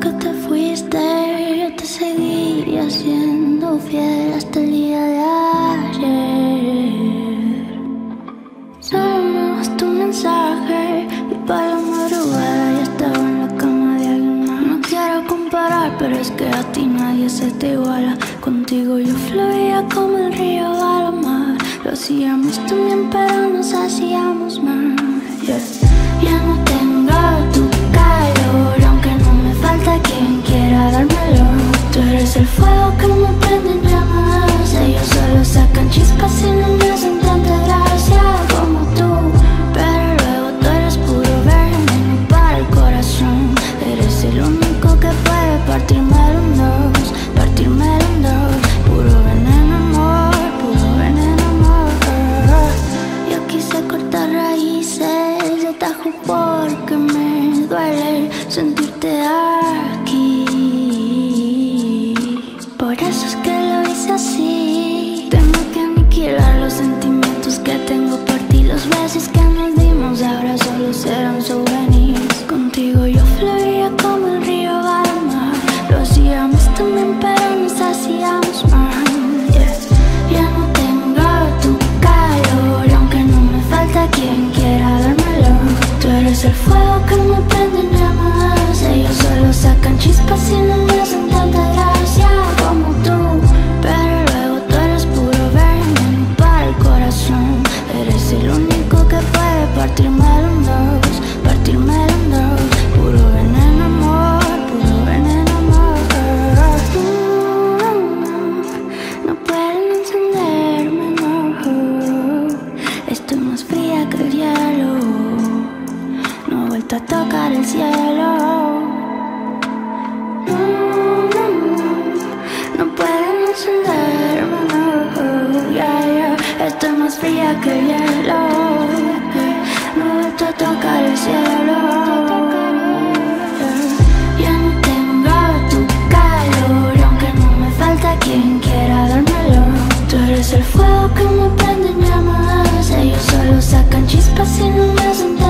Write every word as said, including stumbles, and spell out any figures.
que te fuiste, yo te seguiría siendo fiel hasta el día de ayer. Solo me bastó un mensaje y para la madrugada ya estaba en la cama de alguien más. No quiero comparar, pero es que a ti nadie se te iguala. Contigo yo fluía como el río a la mar. Lo hacíamos también, pero nos hacíamos mal. Yeah. Ya no tengo tu calor, aunque no me falta quien quiera dármelo. Tú eres el fuego que me prende en llamas. Ellos solo sacan chispas y no me hacen tanta gracia como tú. Pero luego tú eres puro veneno para el corazón. Eres el único que puede partírmelo en dos, partírmelo en dos. Puro veneno, amor, puro veneno, amor. Yo quise cortar raíces de tajo porque me duele sentirte aquí. Por eso es que lo hice así. Tengo que aniquilar los sentimientos que tengo por ti. Los besos que nos dimos ahora solo serán souvenirs. Contigo yo fluía como el río a la mar. Lo hacíamos también, pero nos hacíamos mal. Yeah. Ya no tengo tu calor, aunque no me falta quien quiera dármelo. Tú eres el fuego que me prende en llamas. Ellos solo sacan chispas y no me hacen tanta gracia como tú. Pero luego tú eres puro veneno para el corazón. Eres el único que puede partírmelo en dos, partírmelo en dos. Puro veneno, amor, puro veneno, amor. No pueden encenderme, no. Estoy más fría que el hielo. No he vuelto a tocar el cielo. No, no, no, no pueden encenderme, no. Yeah, yeah. Estoy más fría que el hielo. No he vuelto a tocar el cielo. Ya no tengo tu calor, aunque no me falta quien quiera dármelo. Tú eres el fuego que me prende en llamas. Ellos solo sacan chispas y no me hacen